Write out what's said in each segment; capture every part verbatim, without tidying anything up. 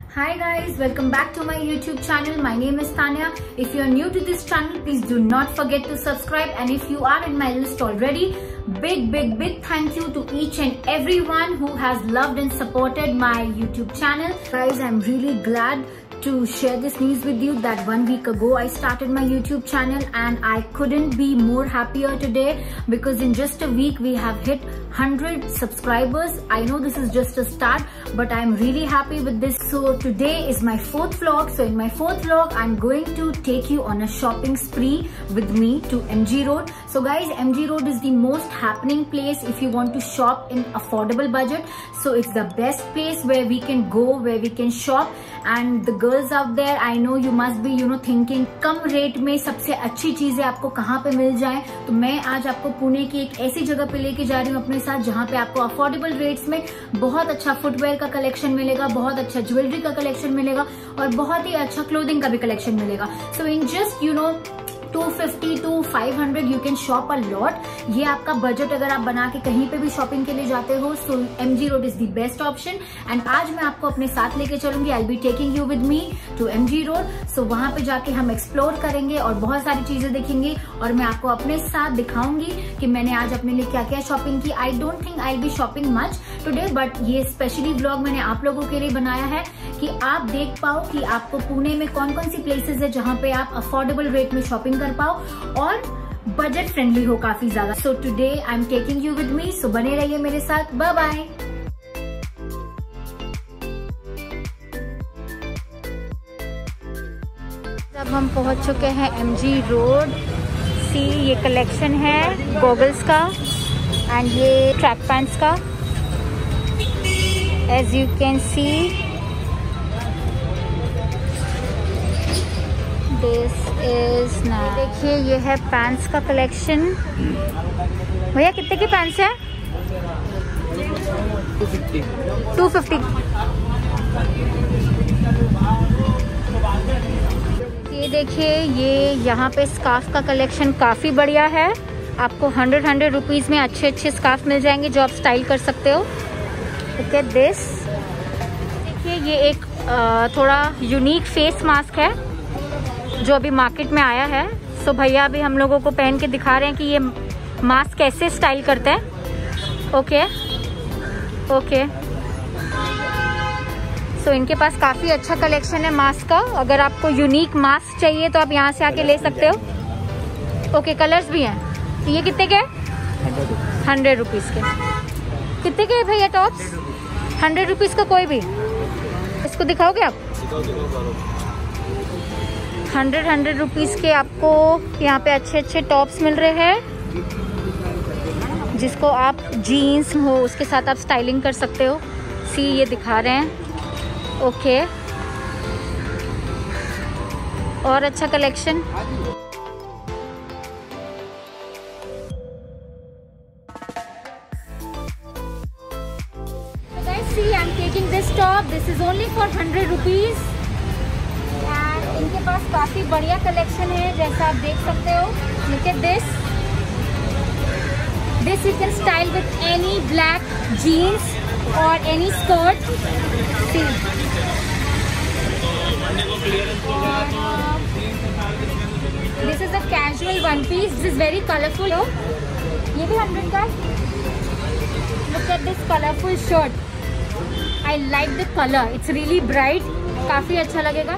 Hi guys, welcome back to my YouTube channel. My name is Tanya. If you are new to this channel, please do not forget to subscribe, and if you are in my list already, big big big thank you to each and everyone who has loved and supported my YouTube channel. Guys, I'm really glad to share this news with you that one week ago I started my YouTube channel, and I couldn't be more happier today because in just a week we have hit one hundred subscribers. I know this is just a start, but I'm really happy with this. So today is my fourth vlog. So in my fourth vlog, I'm going to take you on a shopping spree with me to M G Road. So guys, M G Road is the most happening place if you want to shop in affordable budget. So it's the best place where we can go, where we can shop. And the girls out there, I know you must be you know thinking कम rate में सबसे अच्छी चीजें आपको कहाँ पे मिल जाए. तो मैं आज आपको पुणे की एक ऐसी जगह पे लेके जा रही हूँ अपने साथ जहाँ पे आपको अफोर्डेबल रेट्स में बहुत अच्छा फुटवेयर का कलेक्शन मिलेगा, बहुत अच्छा ज्वेलरी का कलेक्शन मिलेगा और बहुत ही अच्छा क्लोथिंग का भी कलेक्शन मिलेगा. So in just you know two fifty to five hundred you can shop a lot. ये आपका बजट अगर आप बना के कहीं पे भी शॉपिंग के लिए जाते हो, so M G road is the best option. And आज मैं आपको अपने साथ लेके चलूंगी. I be taking you with me to M G road. So वहां पे जाके हम एक्सप्लोर करेंगे और बहुत सारी चीजें देखेंगे और मैं आपको अपने साथ दिखाऊंगी कि मैंने आज अपने लिए क्या क्या शॉपिंग की. I don't think I be shopping much today, but ये स्पेशली व्लॉग मैंने आप लोगों के लिए बनाया है कि आप देख पाओ कि आपको पुणे में कौन कौन सी प्लेसेस है जहाँ पे आप अफोर्डेबल रेट में शॉपिंग कर पाओ और बजट फ्रेंडली हो काफी ज्यादा. So today I am taking you with me. So बने रहिए मेरे साथ. Bye bye. अब हम पहुंच चुके हैं एम जी रोड. सी ये कलेक्शन है गॉगल्स का एंड ये ट्रैक पैंट्स का. As you can see this is now. देखिए ये है पैंट्स का कलेक्शन. भैया कितने की पैंट्स है? Two fifty. ये देखिए ये यहाँ पे स्कार्फ का कलेक्शन काफ़ी बढ़िया है. आपको हंड्रेड हंड्रेड रुपीज़ में अच्छे अच्छे स्कार्फ मिल जाएंगे जो आप स्टाइल कर सकते हो. Look at this. देखिए ये एक आ, थोड़ा यूनिक फेस मास्क है जो अभी मार्केट में आया है. सो भैया अभी हम लोगों को पहन के दिखा रहे हैं कि ये मास्क कैसे स्टाइल करते हैं. Okay okay. सो इनके पास काफ़ी अच्छा कलेक्शन है मास्क का. अगर आपको यूनिक मास्क चाहिए तो आप यहाँ से आके ले सकते हो. ओके कलर्स भी हैं. तो ये कितने के? हंड्रेड रुपीज़ के. कितने के भैया टॉप्स? हंड्रेड रुपीज़ का कोई भी. इसको दिखाओगे आप? हंड्रेड हंड्रेड रुपीज़ के आपको यहाँ पे अच्छे अच्छे टॉप्स मिल रहे हैं जिसको आप जीन्स हो उसके साथ आप स्टाइलिंग कर सकते हो. सी ये दिखा रहे हैं. ओके और अच्छा collection. So guys, see, I'm taking this top. This is only for hundred rupees. इनके पास काफी बढ़िया कलेक्शन है जैसा आप देख सकते हो. Look at this. This you can style with any black jeans और any skirt. This is a casual one piece. This is very colourful. ये भी हंड्रेड का. Look at this colourful shirt. I like the colour. It's really bright. काफी अच्छा लगेगा.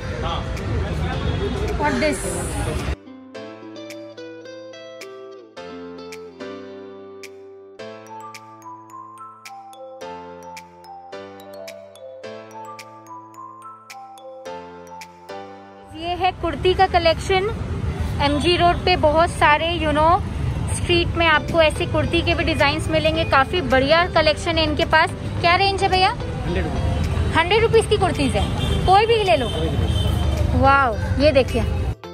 और this ये है कुर्ती का कलेक्शन. एम जी रोड पे बहुत सारे यू नो स्ट्रीट में आपको ऐसे कुर्ती के भी डिजाइन्स मिलेंगे. काफी बढ़िया कलेक्शन है इनके पास. क्या रेंज है भैया? हंड्रेड रुपीज की कुर्तीज है. कोई भी ले लो. वाव ये देखिए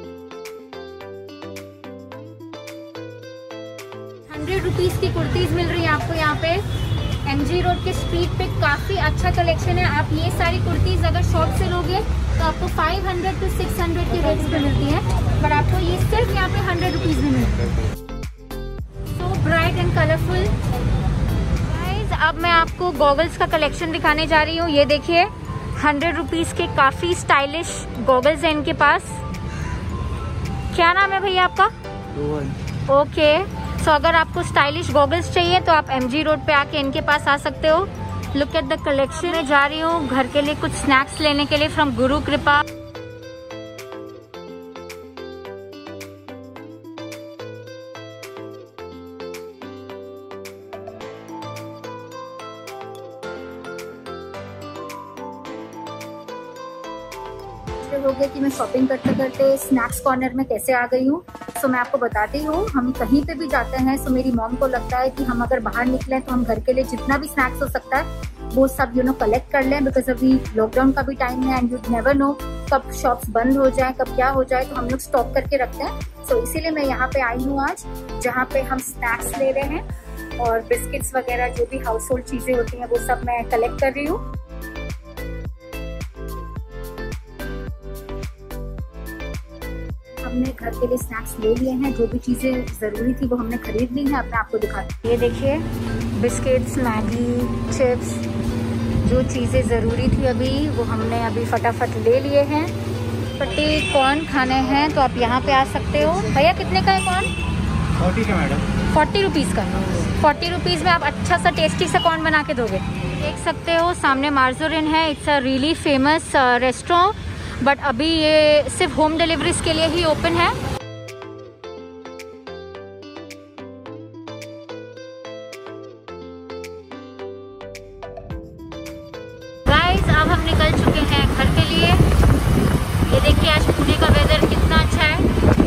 हंड्रेड रुपीज की कुर्तीज मिल रही है आपको यहाँ पे एम जी रोड के स्ट्रीट पे. काफी अच्छा कलेक्शन है. आप ये सारी कुर्तीज अगर शॉप से लोगे तो आपको five hundred to six hundred की रेट्स पे मिलती है, बट आपको ये सिर्फ यहाँ पे हंड्रेड रुपीज में मिलती है. So bright and colourful. अब मैं आपको गॉगल्स का कलेक्शन दिखाने जा रही हूँ. ये देखिए हंड्रेड रुपीज़ के काफ़ी स्टाइलिश गॉगल्स हैं इनके पास। क्या नाम है भैया आपका? ओके, सो अगर आपको स्टाइलिश गॉगल्स चाहिए तो आप एमजी रोड पे आके इनके पास आ सकते हो। Look at the collection. मैं जा रही हूँ घर के लिए कुछ स्नैक्स लेने के लिए फ्रॉम गुरु कृपा। हो गया कि मैं शॉपिंग करते करते स्नैक्स कॉर्नर में कैसे आ गई हूँ। सो मैं आपको बताती हूँ, हम कहीं पे भी जाते हैं सो मेरी मॉम को लगता है कि हम अगर बाहर निकले तो हम घर के लिए जितना भी स्नैक्स हो सकता है वो सब यू नो कलेक्ट कर लें, बिकॉज अभी लॉकडाउन का भी टाइम है एंड यू नेवर नो कब शॉप्स बंद हो जाए, कब क्या हो जाए, तो हम लोग स्टॉक करके रखते हैं। सो इसीलिए मैं यहाँ पे आई हूँ आज, जहाँ पे हम स्नैक्स ले रहे हैं और बिस्किट्स वगैरह जो भी हाउस होल्ड चीजें होती हैं वो सब मैं कलेक्ट कर रही हूँ। हमने घर के लिए स्नैक्स ले लिए हैं, जो भी चीज़ें ज़रूरी थी वो हमने खरीद ली है। अब मैं आपको दिखाती हूँ। ये देखिए बिस्किट्स, मैगी, चिप्स, जो चीज़ें ज़रूरी थी अभी वो हमने अभी फटाफट ले लिए हैं। पट्टी कॉर्न खाने हैं तो आप यहाँ पे आ सकते हो। भैया कितने का है कॉर्न? फोर्टी का मैडम। फोर्टी रुपीज़ का। फोर्टी रुपीज़ में आप अच्छा सा टेस्टी सा कॉर्न बना के दोगे। देख सकते हो सामने मार्जोरिन है। It's a really famous restaurant, but अभी ये सिर्फ होम डिलीवरीज के लिए ही ओपन है। गाइस अब हम निकल चुके हैं घर के लिए। ये देखिए आज पुणे का वेदर कितना अच्छा है।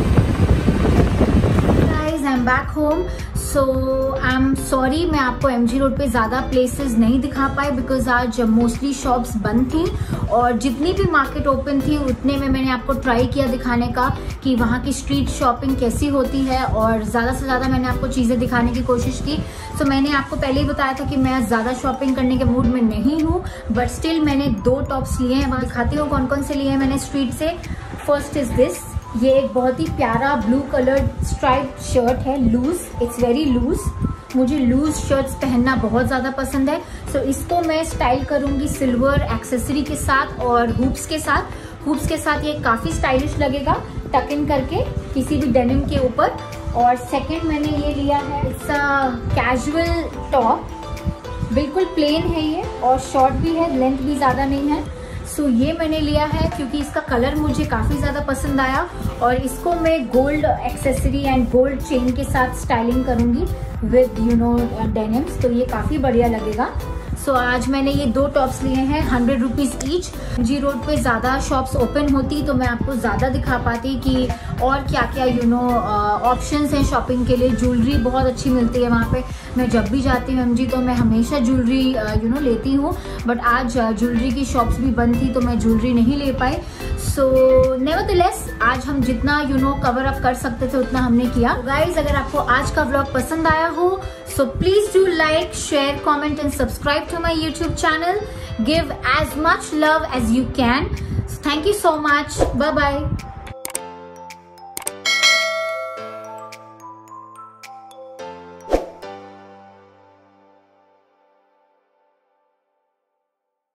Guys I am back home. So I am sorry मैं आपको एमजी रोड पे ज़्यादा प्लेसेस नहीं दिखा पाई, बिकॉज आज मोस्टली शॉप्स बंद थी और जितनी भी मार्केट ओपन थी उतने में मैंने आपको ट्राई किया दिखाने का कि वहाँ की स्ट्रीट शॉपिंग कैसी होती है और ज़्यादा से ज़्यादा मैंने आपको चीज़ें दिखाने की कोशिश की। सो so, मैंने आपको पहले ही बताया था कि मैं ज़्यादा शॉपिंग करने के मूड में नहीं हूँ, बट स्टिल मैंने दो टॉप्स लिए हैं। वहाँ दिखाती हूँ कौन कौन से लिए हैं मैंने स्ट्रीट से। फर्स्ट इज़ दिस, ये एक बहुत ही प्यारा ब्लू कलर्ड स्ट्राइप शर्ट है, लूज, इट्स वेरी लूज। मुझे लूज शर्ट्स पहनना बहुत ज़्यादा पसंद है। सो so, इसको मैं स्टाइल करूँगी सिल्वर एक्सेसरी के साथ और हुप्स के साथ। हुप्स के साथ ये काफ़ी स्टाइलिश लगेगा टक इन करके किसी भी डेनिम के ऊपर। और सेकंड मैंने ये लिया है, इट्स अ कैजुअल टॉप, बिल्कुल प्लेन है ये और शॉर्ट भी है, लेंथ भी ज़्यादा नहीं है। सो so, ये मैंने लिया है क्योंकि इसका कलर मुझे काफ़ी ज़्यादा पसंद आया और इसको मैं gold accessory and gold chain के साथ स्टाइलिंग करूँगी विद यू नो डेनिम्स, तो ये काफ़ी बढ़िया लगेगा। सो so, आज मैंने ये दो टॉप्स लिए हैं hundred rupees each. G road पे ज़्यादा शॉप्स ओपन होती तो मैं आपको ज़्यादा दिखा पाती कि और क्या क्या यू नो ऑप्शंस हैं शॉपिंग के लिए। ज्वेलरी बहुत अच्छी मिलती है वहाँ पे। मैं जब भी जाती हूँ एमजी तो मैं हमेशा ज्वेलरी यू नो लेती हूँ, बट आज ज्वेलरी की शॉप्स भी बंद थी तो मैं ज्वेलरी नहीं ले पाई। सो नेवरदलेस आज हम जितना यू नो कवर अप कर सकते थे उतना हमने किया। गाइज अगर आपको आज का व्लॉग पसंद आया हो so please do like, share, comment and subscribe to my YouTube channel. Give as much love as you can. So thank you so much. Bye bye.